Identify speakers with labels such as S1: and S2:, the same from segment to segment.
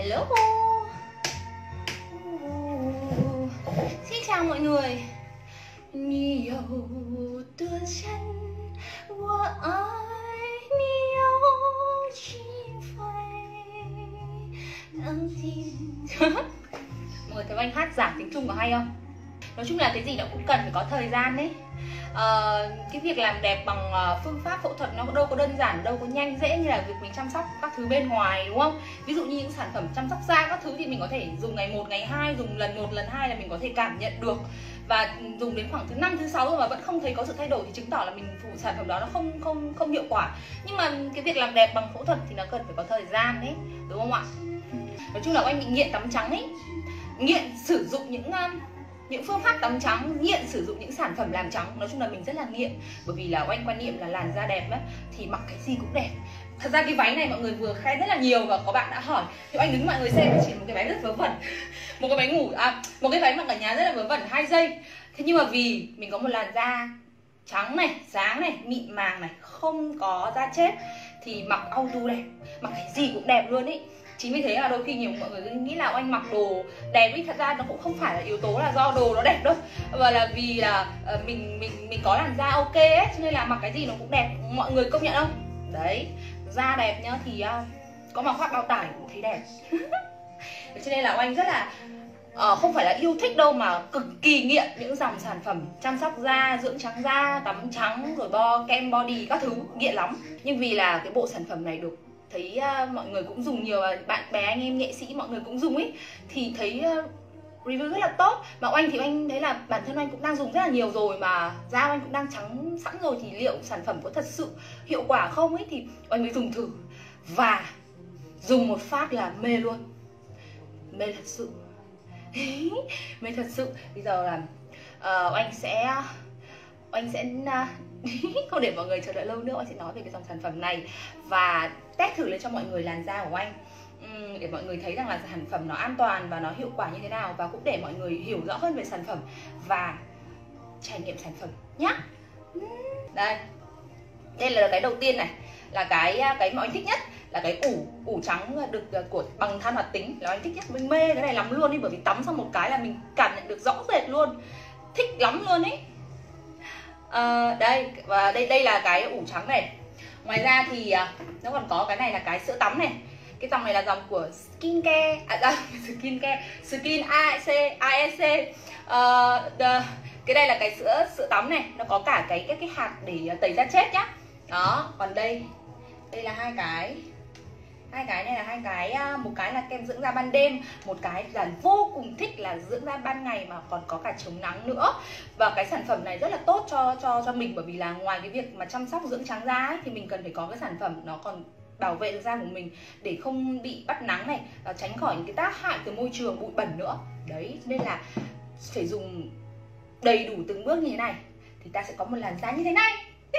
S1: Hello. Xin chào mọi người. Nhiều tương chân của ai nhiều chi phải đang tin. Mọi người thấy anh hát giảng tiếng Trung có hay không? Nói chung là cái gì nó cũng cần phải có thời gian đấy. Cái việc làm đẹp bằng phương pháp phẫu thuật nó đâu có đơn giản, đâu có nhanh dễ như là việc mình chăm sóc các thứ bên ngoài, đúng không? Ví dụ như những sản phẩm chăm sóc da các thứ thì mình có thể dùng ngày 1, ngày 2, dùng lần 1, lần 2 là mình có thể cảm nhận được. Và dùng đến khoảng thứ 5, thứ 6 rồi mà vẫn không thấy có sự thay đổi thì chứng tỏ là mình phụ sản phẩm đó nó không hiệu quả. Nhưng mà cái việc làm đẹp bằng phẫu thuật thì nó cần phải có thời gian đấy, đúng không ạ? Nói chung là anh bị nghiện tắm trắng ấy, nghiện sử dụng những phương pháp tắm trắng, nghiện sử dụng những sản phẩm làm trắng. Nói chung là mình rất là nghiện, bởi vì là oanh quan niệm là làn da đẹp ấy, thì mặc cái gì cũng đẹp. Thật ra cái váy này mọi người vừa khen rất là nhiều và có bạn đã hỏi, thì anh đứng cho mọi người xem, chỉ một cái váy rất vớ vẩn, một cái váy ngủ, một cái váy mặc ở nhà rất là vớ vẩn 2 giây. Thế nhưng mà vì mình có một làn da trắng này, sáng này, mịn màng này, không có da chết thì mặc auto đẹp, mặc cái gì cũng đẹp luôn ý. Chính vì thế là đôi khi nhiều mọi người nghĩ là anh mặc đồ đẹp ý, thật ra nó cũng không phải là yếu tố là do đồ nó đẹp đâu, mà là vì là mình có làn da ok ấy, cho nên là mặc cái gì nó cũng đẹp. Mọi người công nhận không? Đấy, da đẹp nhá thì có mặc khoác bao tải cũng thấy đẹp. Cho nên là anh rất là không phải là yêu thích đâu mà cực kỳ nghiện những dòng sản phẩm chăm sóc da, dưỡng trắng da, tắm trắng rồi kem body các thứ, nghiện lắm. Nhưng vì là cái bộ sản phẩm này được thấy mọi người cũng dùng nhiều, và bạn bè anh em nghệ sĩ mọi người cũng dùng ấy, thì thấy review rất là tốt. Mà anh thì anh thấy là bản thân anh cũng đang dùng rất là nhiều rồi, mà da anh cũng đang trắng sẵn rồi, thì liệu sản phẩm có thật sự hiệu quả không ấy, thì anh mới dùng thử. Và dùng một phát là mê luôn, mê thật sự. Mê thật sự. Bây giờ là anh sẽ không để mọi người chờ đợi lâu nữa, anh sẽ nói về cái dòng sản phẩm này và test thử lên cho mọi người làn da của anh, để mọi người thấy rằng là sản phẩm nó an toàn và nó hiệu quả như thế nào, và cũng để mọi người hiểu rõ hơn về sản phẩm và trải nghiệm sản phẩm nhá. Đây là cái đầu tiên này, là cái mà anh thích nhất, là cái ủ trắng được bằng than hoạt tính, là anh thích nhất. Mình mê cái này lắm luôn đi, bởi vì tắm xong một cái là mình cảm nhận được rõ rệt luôn, thích lắm luôn ấy. Đây, và đây là cái ủ trắng này. Ngoài ra thì nó còn có cái này là cái sữa tắm này. Cái dòng này là dòng của Skincare, Skin AEC. Cái đây là cái sữa tắm này, nó có cả cái hạt để tẩy da chết nhá. Đó, còn đây là hai cái này là hai cái, một cái là kem dưỡng da ban đêm, một cái là vô cùng thích là dưỡng da ban ngày mà còn có cả chống nắng nữa. Và cái sản phẩm này rất là tốt cho mình, bởi vì là ngoài cái việc mà chăm sóc dưỡng trắng da ấy, thì mình cần phải có cái sản phẩm nó còn bảo vệ được da của mình để không bị bắt nắng này, và tránh khỏi những cái tác hại từ môi trường, bụi bẩn nữa. Đấy, nên là phải dùng đầy đủ từng bước như thế này thì ta sẽ có một làn da như thế này.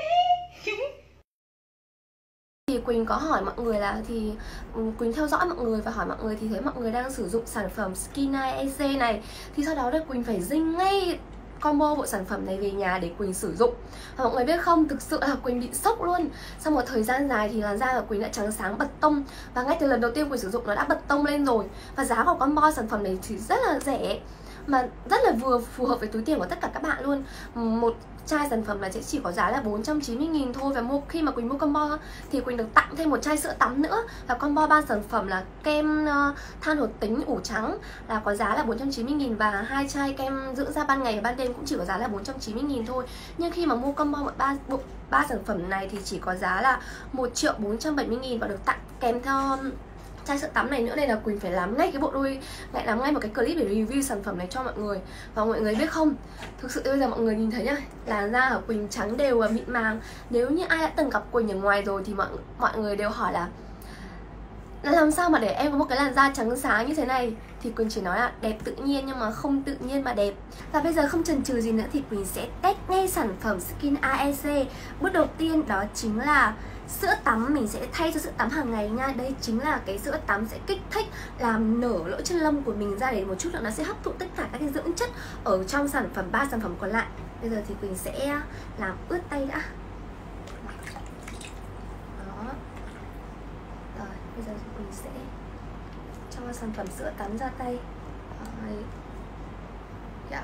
S2: Thì Quỳnh có hỏi mọi người là Quỳnh theo dõi mọi người và hỏi mọi người thì thấy mọi người đang sử dụng sản phẩm Skin AEC này, thì sau đó là Quỳnh phải dinh ngay combo bộ sản phẩm này về nhà để Quỳnh sử dụng. Và mọi người biết không, thực sự là Quỳnh bị sốc luôn. Sau một thời gian dài thì làn da của Quỳnh đã trắng sáng bật tông, và ngay từ lần đầu tiên Quỳnh sử dụng nó đã bật tông lên rồi. Và giá của combo sản phẩm này thì rất là rẻ, mà rất là vừa phù hợp với túi tiền của tất cả các bạn luôn. Một chai sản phẩm này sẽ chỉ có giá là 490.000 thôi. Và khi mà Quỳnh mua combo thì Quỳnh được tặng thêm một chai sữa tắm nữa. Và combo 3 sản phẩm là kem than hoạt tính ủ trắng là có giá là 490.000, và 2 chai kem dưỡng da ban ngày và ban đêm cũng chỉ có giá là 490.000 thôi. Nhưng khi mà mua combo ba sản phẩm này thì chỉ có giá là 1.470.000 và được tặng kèm theo chai sữa tắm này nữa. Nên là Quỳnh phải làm ngay làm ngay một cái clip để review sản phẩm này cho mọi người. Và mọi người biết không, thực sự bây giờ mọi người nhìn thấy nhá, làn da của Quỳnh trắng đều và mịn màng. Nếu như ai đã từng gặp Quỳnh ở ngoài rồi thì mọi người đều hỏi là làm sao mà để em có một cái làn da trắng sáng như thế này, thì Quỳnh chỉ nói là đẹp tự nhiên, nhưng mà không tự nhiên mà đẹp. Và bây giờ không chần chừ gì nữa thì Quỳnh sẽ test ngay sản phẩm Skin AEC. Bước đầu tiên đó chính là sữa tắm. Mình sẽ thay cho sữa tắm hàng ngày nha. Đây chính là cái sữa tắm sẽ kích thích làm nở lỗ chân lông của mình ra, để một chút nữa nó sẽ hấp thụ tất cả các cái dưỡng chất ở trong ba sản phẩm còn lại. Bây giờ thì Quỳnh sẽ làm ướt tay đã. Đó. Rồi, bây giờ thì Quỳnh sẽ cho sản phẩm sữa tắm ra tay. Dạ.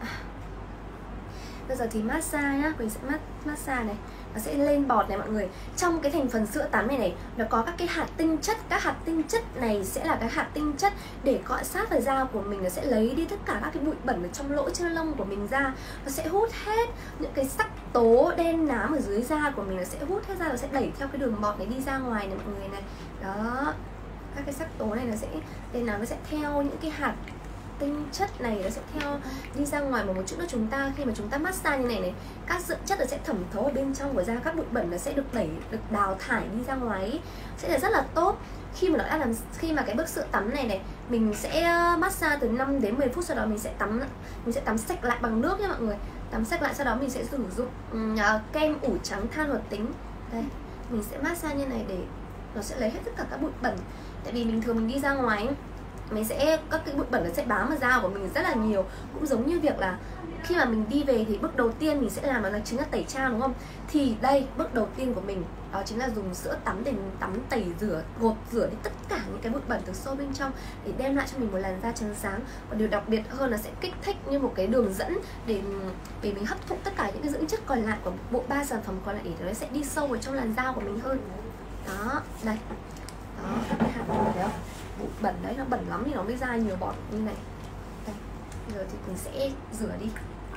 S2: Bây giờ thì massage nhá, Quỳnh sẽ massage này. Nó sẽ lên bọt này mọi người. Trong cái thành phần sữa tắm này nó có các cái hạt tinh chất. Các hạt tinh chất này sẽ là cái hạt tinh chất để cọ sát vào da của mình. Nó sẽ lấy đi tất cả các cái bụi bẩn ở trong lỗ chân lông của mình ra. Nó sẽ hút hết những cái sắc tố đen nám ở dưới da của mình. Nó sẽ hút hết ra, nó sẽ đẩy theo cái đường bọt này đi ra ngoài này mọi người này. Đó. Các cái sắc tố này nó sẽ đen nám, nó sẽ theo những cái hạt tinh chất này, nó sẽ theo đi ra ngoài. Mà một chút nữa chúng ta khi mà chúng ta massage như này các dưỡng chất nó sẽ thẩm thấu ở bên trong của da, các bụi bẩn nó sẽ được đào thải đi ra ngoài ấy. Sẽ là rất là tốt. Khi mà nó đã làm, khi mà cái bước sữa tắm này mình sẽ massage từ 5 đến 10 phút, sau đó mình sẽ tắm sạch lại bằng nước nha mọi người. Tắm sạch lại, sau đó mình sẽ sử dụng kem ủ trắng than hoạt tính. Đây, mình sẽ massage như này để nó sẽ lấy hết tất cả các bụi bẩn. Tại vì bình thường mình đi ra ngoài ấy, mình sẽ các cái bụi bẩn nó sẽ bám vào da của mình rất là nhiều. Cũng giống như việc là khi mà mình đi về thì bước đầu tiên mình sẽ làm đó là chính là tẩy trang, đúng không? Thì đây, bước đầu tiên của mình đó chính là dùng sữa tắm để mình tắm, tẩy rửa, gột rửa đi tất cả những cái bụi bẩn từ sâu bên trong để đem lại cho mình một làn da trắng sáng. Và điều đặc biệt hơn là sẽ kích thích như một cái đường dẫn để mình hấp thụ tất cả những cái dưỡng chất còn lại của bộ 3 sản phẩm còn lại, để nó sẽ đi sâu vào trong làn da của mình hơn. Đó, đây. Đó, các cái hạt này thấy không? Bụi bẩn đấy, nó bẩn lắm thì nó mới ra nhiều bọt như này. Đây, giờ thì mình sẽ rửa đi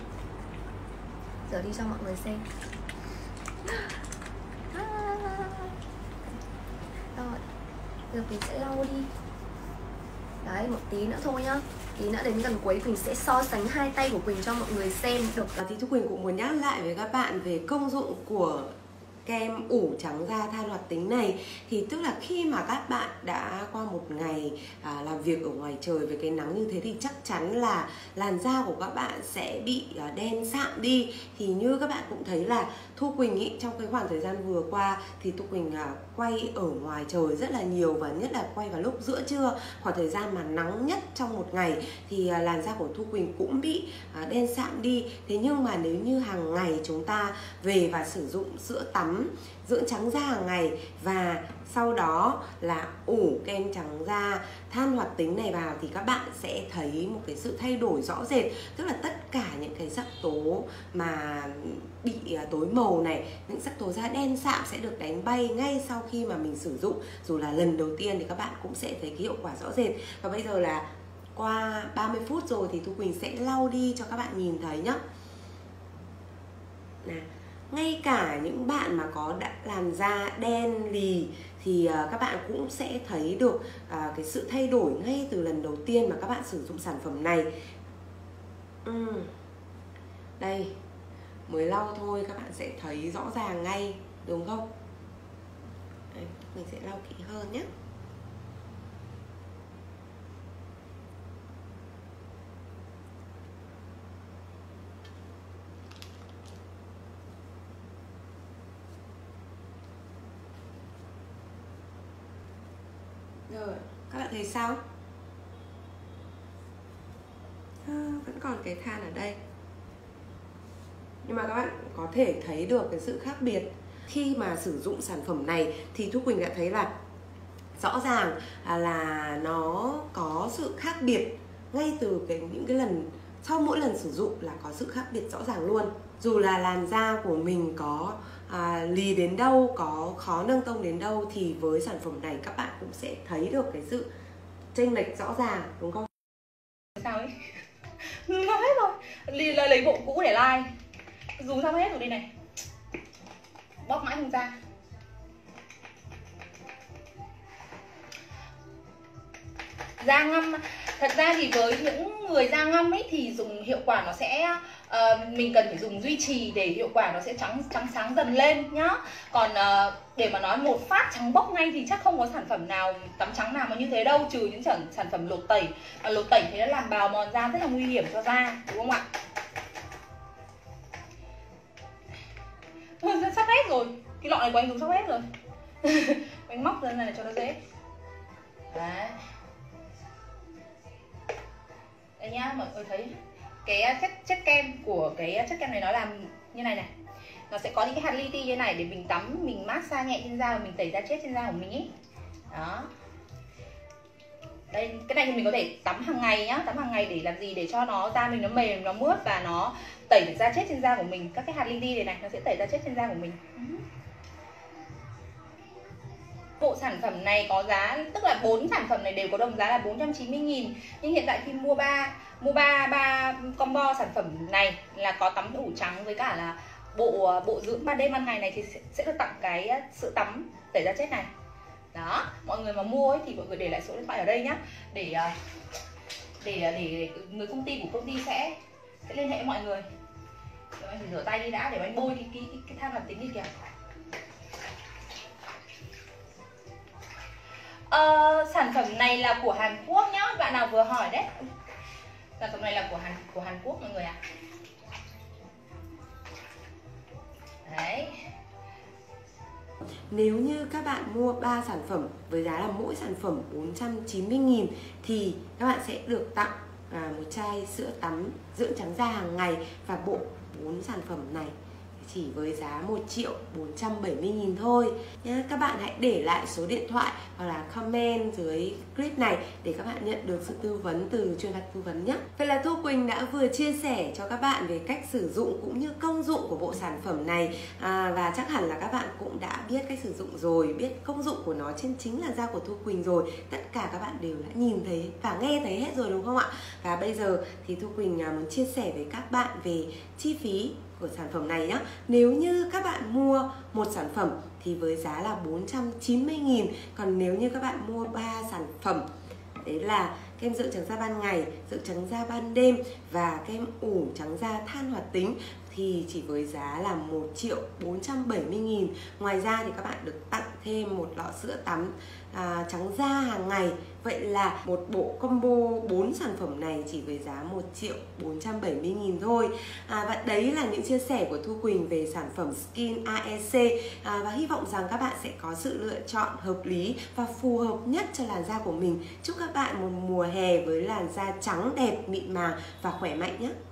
S2: cho mọi người xem. Rồi, giờ mình sẽ lau đi. Đấy, một tí nữa thôi nhá. Tí nữa đến gần cuối Quỳnh sẽ so sánh hai tay của Quỳnh cho mọi người xem được.
S3: Thì Thu Quỳnh cũng muốn nhắc lại với các bạn về công dụng của kem ủ trắng da than hoạt tính này. Thì tức là khi mà các bạn đã qua một ngày làm việc ở ngoài trời với cái nắng như thế thì chắc chắn là làn da của các bạn sẽ bị đen sạm đi. Thì như các bạn cũng thấy là Thu Quỳnh ý, trong cái khoảng thời gian vừa qua thì Thu Quỳnh quay ở ngoài trời rất là nhiều, và nhất là quay vào lúc giữa trưa, khoảng thời gian mà nắng nhất trong một ngày, thì làn da của Thu Quỳnh cũng bị đen sạm đi. Thế nhưng mà nếu như hàng ngày chúng ta về và sử dụng sữa tắm, dưỡng trắng da hàng ngày, và sau đó là ủ kem trắng da than hoạt tính này vào, thì các bạn sẽ thấy một cái sự thay đổi rõ rệt. Tức là tất cả những cái sắc tố mà bị tối màu này, những sắc tố da đen sạm sẽ được đánh bay ngay sau khi mà mình sử dụng. Dù là lần đầu tiên thì các bạn cũng sẽ thấy cái hiệu quả rõ rệt. Và bây giờ là qua 30 phút rồi thì Thu Quỳnh sẽ lau đi cho các bạn nhìn thấy nhá. Nào, ngay cả những bạn mà có làn da đen lì thì các bạn cũng sẽ thấy được cái sự thay đổi ngay từ lần đầu tiên mà các bạn sử dụng sản phẩm này. Đây, mới lau thôi các bạn sẽ thấy rõ ràng ngay, đúng không? Đây, mình sẽ lau kỹ hơn nhé. Rồi, các bạn thấy sao? Vẫn còn cái than ở đây. Nhưng mà các bạn có thể thấy được cái sự khác biệt. Khi mà sử dụng sản phẩm này thì Thu Quỳnh đã thấy là rõ ràng là nó có sự khác biệt ngay từ những cái lần, sau mỗi lần sử dụng là có sự khác biệt rõ ràng luôn. Dù là làn da của mình có lì đến đâu, có khó nâng tông đến đâu, thì với sản phẩm này các bạn cũng sẽ thấy được cái sự chênh lệch rõ ràng, đúng không?
S1: Sao ấy? Nói hết rồi. Lấy bộ cũ để like. Dùng xong hết rồi đây này. Bóc mãi không ra. Da ngâm, thật ra thì với những người da ngâm ấy thì dùng hiệu quả nó sẽ mình cần phải dùng duy trì để hiệu quả nó sẽ trắng sáng dần lên nhá. Còn để mà nói một phát trắng bốc ngay thì chắc không có sản phẩm nào tắm trắng nào mà như thế đâu, trừ những sản phẩm lột tẩy. Lột tẩy thì nó làm bào mòn da rất là nguy hiểm cho da, đúng không ạ? Sắp hết rồi, cái lọ này của anh dùng sắp hết rồi. Anh móc ra này cho nó dễ. Đấy. Đây nhá, mọi người thấy cái chất kem của cái chất kem này nó làm như này này. Nó sẽ có những cái hạt li ti như này để mình tắm, mình massage nhẹ trên da và mình tẩy da chết trên da của mình ý. Đó. Đây, cái này thì mình có thể tắm hàng ngày nhá. Tắm hàng ngày để làm gì? Để cho nó da mình nó mềm, nó mướt và nó tẩy được da chết trên da của mình. Các cái hạt li ti này nó sẽ tẩy da chết trên da của mình. Bộ sản phẩm này có giá, tức là 4 sản phẩm này đều có đồng giá là 490.000. Nhưng hiện tại khi mua ba combo sản phẩm này là có tắm ủ trắng với cả là bộ dưỡng ban đêm ban ngày này thì sẽ được tặng cái sữa tắm tẩy da chết này. Đó, mọi người mà mua ấy thì mọi người để lại số điện thoại ở đây nhá, để người công ty của công ty sẽ liên hệ với mọi người. Rồi anh phải rửa tay đi đã để anh bôi cái than hoạt tính đi kìa. Sản phẩm này là của Hàn Quốc nhá, bạn nào vừa hỏi đấy. Sản phẩm này là của Hàn Quốc mọi người ạ. Đấy.
S3: Nếu như các bạn mua 3 sản phẩm với giá là mỗi sản phẩm 490.000 thì các bạn sẽ được tặng một chai sữa tắm dưỡng trắng da hàng ngày và bộ 4 sản phẩm này chỉ với giá 1.470.000 thôi nhé. Các bạn hãy để lại số điện thoại hoặc là comment dưới clip này để các bạn nhận được sự tư vấn từ chuyên gia tư vấn nhé. Vậy là Thu Quỳnh đã vừa chia sẻ cho các bạn về cách sử dụng cũng như công dụng của bộ sản phẩm này, và chắc hẳn là các bạn cũng đã biết cách sử dụng rồi, biết công dụng của nó trên chính là da của Thu Quỳnh rồi. Tất cả các bạn đều đã nhìn thấy và nghe thấy hết rồi đúng không ạ? Và bây giờ thì Thu Quỳnh muốn chia sẻ với các bạn về chi phí của sản phẩm này nhé. Nếu như các bạn mua một sản phẩm thì với giá là 490.000. Còn nếu như các bạn mua 3 sản phẩm, đấy là kem dưỡng trắng da ban ngày, dưỡng trắng da ban đêm và kem ủ trắng da than hoạt tính thì chỉ với giá là 1.470.000. Ngoài ra thì các bạn được tặng thêm một lọ sữa tắm trắng da hàng ngày. Vậy là một bộ combo 4 sản phẩm này chỉ với giá 1.470.000 thôi. Và đấy là những chia sẻ của Thu Quỳnh về sản phẩm Skin AEC, và hy vọng rằng các bạn sẽ có sự lựa chọn hợp lý và phù hợp nhất cho làn da của mình. Chúc các bạn một mùa hè với làn da trắng đẹp, mịn màng và khỏe mạnh nhé.